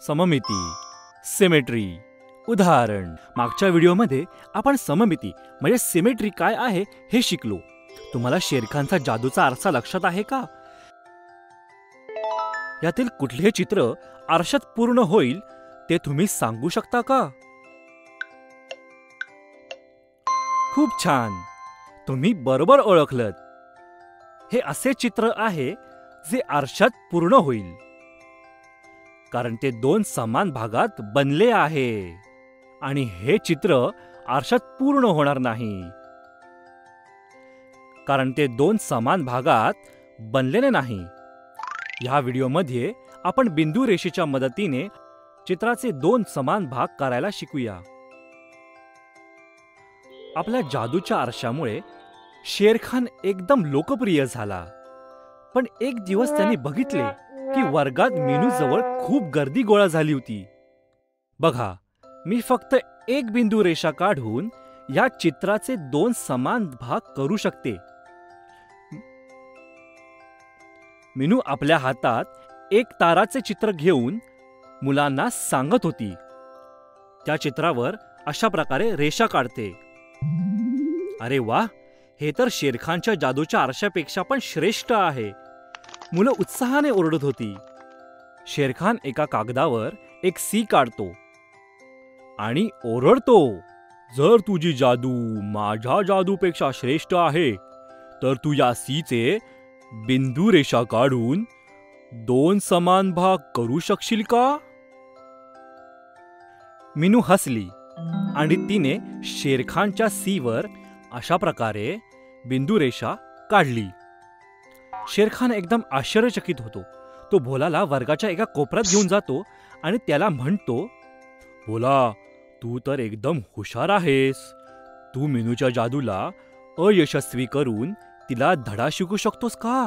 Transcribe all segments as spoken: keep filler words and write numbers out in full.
सममिती, सिमेट्री. उदाहरण, मागच्या व्हिडिओमध्ये आपण सममिती म्हणजे सिमेट्री काय आहे हे शिकलो. तुम्हाला शेरखानचा जादूचा आरसा लक्षात आहे का? यातील कुठले चित्र आरशात पूर्ण होईल ते तुम्ही सांगू शकता का? खूप छान, तुम्ही बरोबर ओळखलत. हे असे चित्र आहे जे आरशात पूर्ण होईल, कारण ते दोन समान भागात बनले आहे. आणि हे चित्र आरशात पूर्ण होणार नाही, कारण ते दोन समान भागात बनलेले नाही. या व्हिडिओमध्ये आपण बिंदू रेषेच्या मदतीने चित्राचे दोन समान भाग करायला शिकूया. आपल्या जादूच्या आरशामुळे शेरखान एकदम लोकप्रिय झाला. पण एक दिवस त्यांनी बघितले की वर्गात मीनूजवळ खूप गर्दी गोळा झाली होती. बघा, मी फक्त एक बिंदू रेषा काढून या चित्राचे दोन समान भाग करू शकते. मीनू आपल्या हातात एक ताराचे चित्र घेऊन मुलांना सांगत होती. त्या चित्रावर अशा प्रकारे रेषा काढते. अरे वा, हे तर शेरखानच्या जादूच्या आरशापेक्षा पण श्रेष्ठ आहे. मुलं उत्साहाने ओरडत होती. शेरखान एका कागदावर एक सी काढतो आणि ओरडतो, जर तुझी जादू माझ्या जादूपेक्षा श्रेष्ठ आहे तर तू या सीचे बिंदू रेषा काढून दोन समान भाग करू शकशील का? मीनू हसली आणि तिने शेरखानच्या सीवर अशा प्रकारे बिंदू रेषा काढली. शेरखान एकदम आश्चर्यचकित होतो. तो भोलाला वर्गाच्या एका कोपऱ्यात घेऊन जातो आणि त्याला म्हणतो, भोला, तू तर एकदम हुशार आहेस. तू मीनूच्या जादूला अयशस्वी करून तिला धडा शिकू शकतोस का?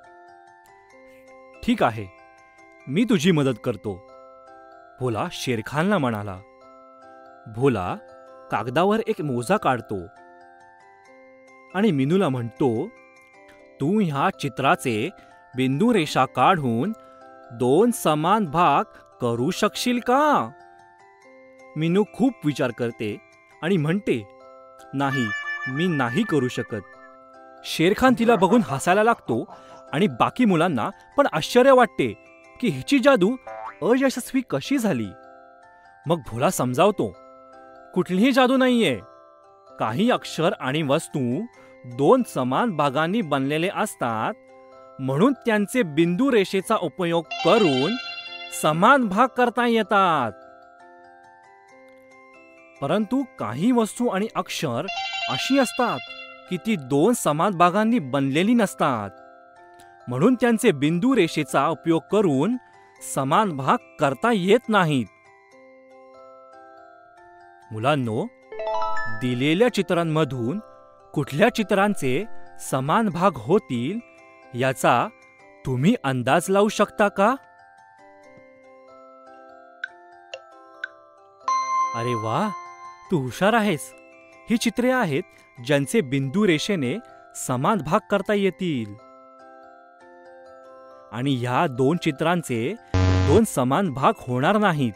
ठीक आहे, मी तुझी मदत करतो, भोला शेरखानला म्हणाला. भोला कागदावर एक मोजा काढतो आणि मीनूला म्हणतो, तू ह्या चित्राचे बिंदू रेषा काढून दोन समान भाग करू शकशील का? मीनू खूप विचार करते आणि म्हणते, नाही, मी नाही करू शकत. शेरखान तिला बघून हसायला लागतो आणि बाकी मुलांना पण आश्चर्य वाटते की हिची जादू अयशस्वी कशी झाली. मग भोला समजावतो, कुठलीही जादू नाहीये. काही अक्षर आणि वस्तू दोन समान भागांनी बनलेले असतात, म्हणून त्यांचे बिंदू रेषेचा उपयोग करून समान भाग करता येतात. परंतु काही वस्तू आणि अक्षर अशी असतात की ती दोन समान भागांनी बनलेली नसतात, म्हणून त्यांचे बिंदू रेषेचा उपयोग करून समान भाग करता येत नाहीत. मुलांनो, दिलेल्या चित्रांमधून कुठल्या चित्रांचे समान भाग होतील याचा तुम्ही अंदाज लावू शकता का? अरे वा, तू हुशार आहेस. ही चित्रे आहेत ज्यांचे बिंदू रेषेने समान भाग करता येतील. आणि ह्या दोन चित्रांचे दोन समान भाग होणार नाहीत.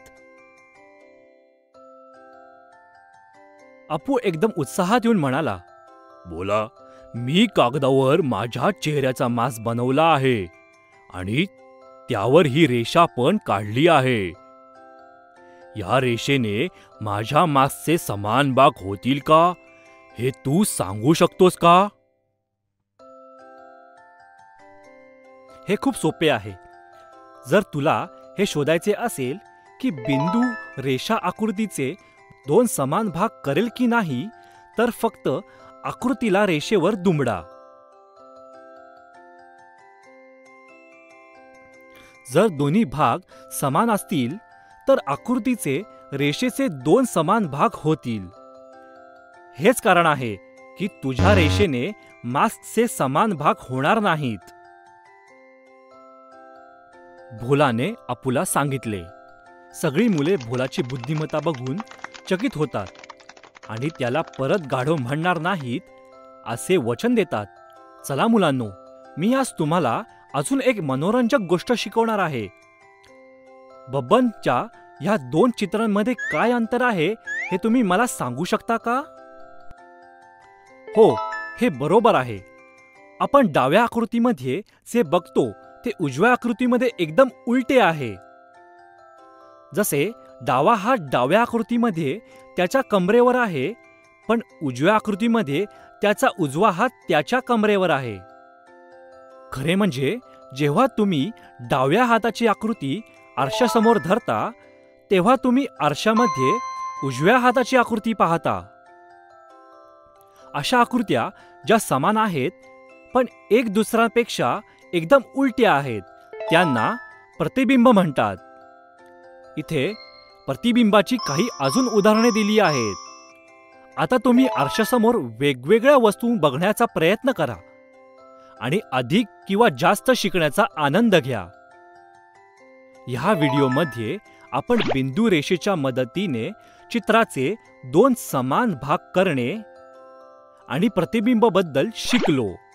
अपू एकदम उत्साहात येऊन म्हणाला, बोला, मी कागदावर माझ्या चेहऱ्याचा मास्क बनवला आहे आणि त्यावर ही रेषा पण काढली आहे. या रेषेने माझ्या मास्कचे समान भाग होतील का हे तू सांगू शकतोस का? हे खूप सोपे आहे. जर तुला हे शोधायचे असेल की बिंदू रेषा आकृतीचे दोन समान भाग करेल की नाही, तर फक्त आकृतीला रेषेवर दुमडा. जर दोन्ही भाग समान असतील तर आकृतीचे रेषेचे दोन समान भाग होतील. हेच कारण आहे की तुझ्या रेषेने मास्कचे समान भाग होणार नाहीत. भोलाने अपूला सांगितले. सगळी मुले भोलाची बुद्धिमत्ता बघून चकित होतात आणि त्याला परत गाढव म्हणणार नाहीत असे वचन देतात. चला मुलांनो, मी आज तुम्हाला अजून एक मनोरंजक गोष्ट शिकवणार आहे. बबनच्या ह्या दोन चित्रांमध्ये काय अंतर आहे हे तुम्ही मला सांगू शकता का? हो, हे बरोबर आहे. आपण डाव्या आकृतीमध्ये जे बघतो ते उजव्या आकृतीमध्ये एकदम उलटे आहे. जसे डावा हात डाव्या आकृतीमध्ये त्याच्या कमरेवर आहे, पण उजव्या आकृतीमध्ये त्याचा उजवा हात त्याच्या कमरेवर आहे. खरे म्हणजे जेव्हा तुम्ही डाव्या हाताची आकृती आरशासमोर धरता तेव्हा तुम्ही आरशामध्ये उजव्या हाताची आकृती पाहता. अशा आकृत्या ज्या समान आहेत पण एक दुसऱ्यापेक्षा एकदम उलट्या आहेत त्यांना प्रतिबिंब म्हणतात. इथे प्रतिबिंबाची काही अजून उदाहरणे दिली आहेत. आता तुम्ही आरशासमोर वेगवेगळ्या वस्तू बघण्याचा प्रयत्न करा आणि अधिक किंवा जास्त शिकण्याचा आनंद घ्या. ह्या व्हिडिओमध्ये आपण बिंदू रेषेच्या मदतीने चित्राचे दोन समान भाग करणे आणि प्रतिबिंब बद्दल शिकलो.